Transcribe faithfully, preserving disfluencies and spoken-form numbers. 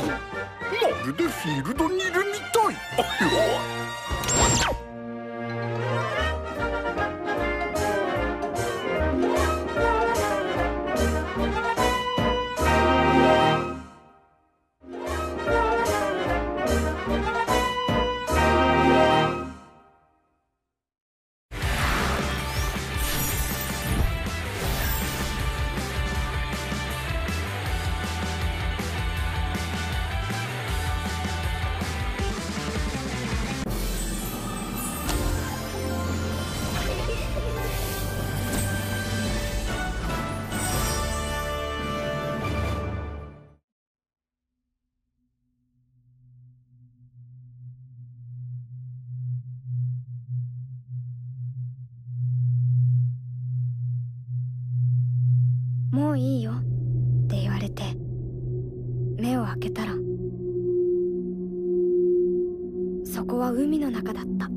まるでフィールドにいるみたい。 もういいよって言われて目を開けたら、そこは海の中だった。